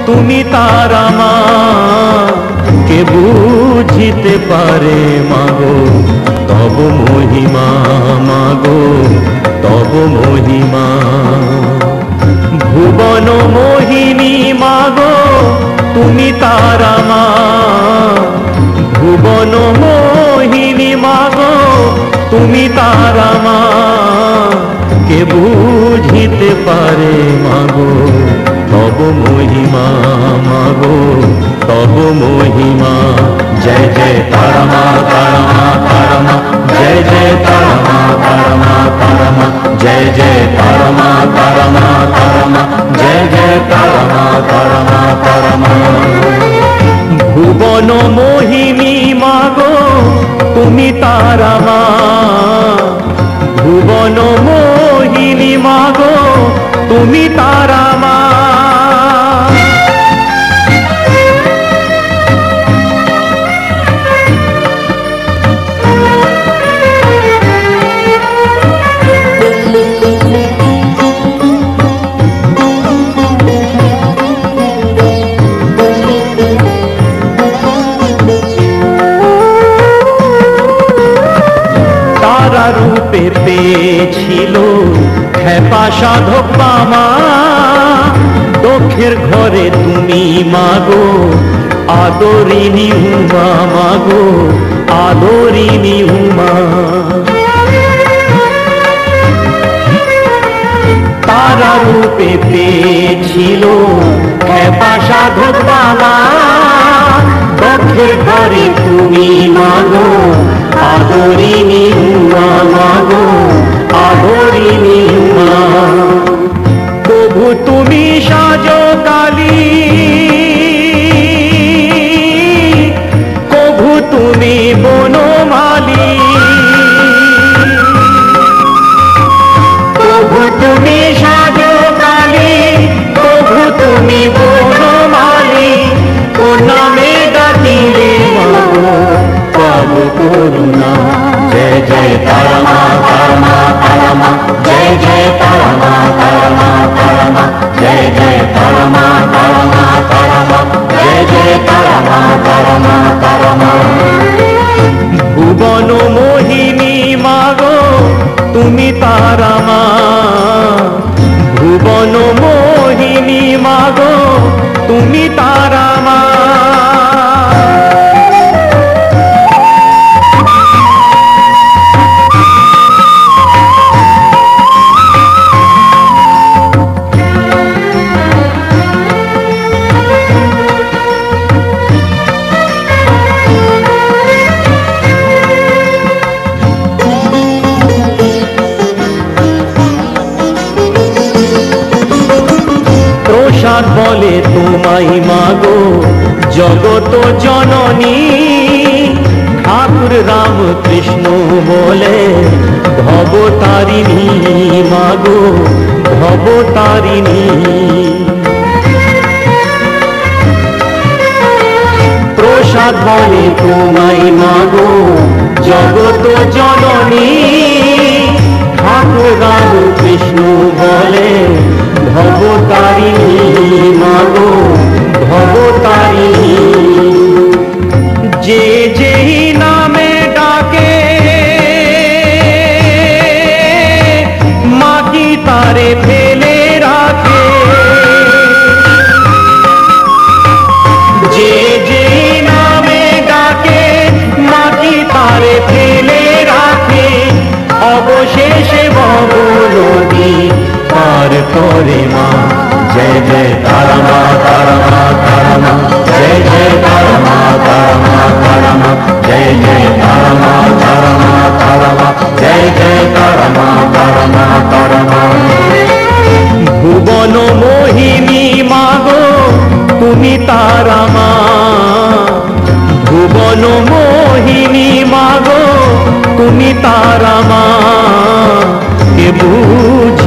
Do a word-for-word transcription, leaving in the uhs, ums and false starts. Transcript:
তুমি তারা মা, কে বুঝিতে পারে মাগো তব মহিমা, মাগো তব মহিমা। ভুবন মোহিনী মাগো তুমি তারা মা, ভুবন মোহিনী মাগো তুমি তারা মা, কে বুঝিতে পারে মাগো তব মহিমা, মাগো তব মহিমা। জয় জয় তারা মা, তারা মা, তারা মা, জয় জয় তারা মা, তারা মা, তারা মা, জয় জয় তারা মা, তারা মা, তারা মা, জয় জয় তারা মা, তারা মা, তারা মা। ভুবন মোহিনী মাগো তুমি তারা মা, ভুবন মোহিনী মাগো তুমি তারা মা। তারা রূপে পেয়েছিল খেপা সাধক পামা, দুঃখের ঘরে তুমি মাগো আদরিনী উমা, মাগো আদরিনী উমা। তারা রূপে পেয়েছিল খেপা সাধক পামা, দুঃখের ঘরে তুমি মাগো আদরিনী উমা, মাগো আদরিনী উমা। প্রভু তুমি সাজো কালী, প্রভু তুমি বনমালী, প্রভু তুমি সাজো কালী, প্রভু তুমি বনমালী। ও নামে ডাকিলে মাগো পাব করুণা। জয় জয় তারা মা, তারা মা, তারা মা, জয় জয় তারা মা, তারা মা, তারা মা, জয় জয় তারা মা, তারা মা, তারা মা, জয় জয় তারা মা, তারা মা, তারা মা। ভুবন মোহিনী মাগো তুমি তারা মা, ভুবন মোহিনী মাগো তুমি তারা মা। প্রসাদ বলে তোমায় মাগো জগত জননী, ঠাকুর রাম কৃষ্ণ বলে ভবতারিণী, মাগো ভবতারিণী। প্রসাদ বলে তোমায় মাগো জগত জননী, ঠাকুর রাম কৃষ্ণ বলে ভবতারিণী, মাগো ভবতারিণী। যে যেই নামে ডাকে মা কি তারে ফেলে রাখে, যে যেই নামে ডাকে মা কি তারে ফেলে রাখে। অবশেষে ভব নদী পার করে মা। জয় জয় তারা মা, তারা মা, তারা মা, জয় জয় তারা মা, তারা মা, তারা মা, জয় জয় তারা মা, তারা মা, তারা মা, জয় জয় তারা মা, তারা মা, তারা মা। ভুবন মোহিনী মাগো তুমি তারা মা, ভুবন মোহিনী মাগো তুমি তারা মা, কে বুঝ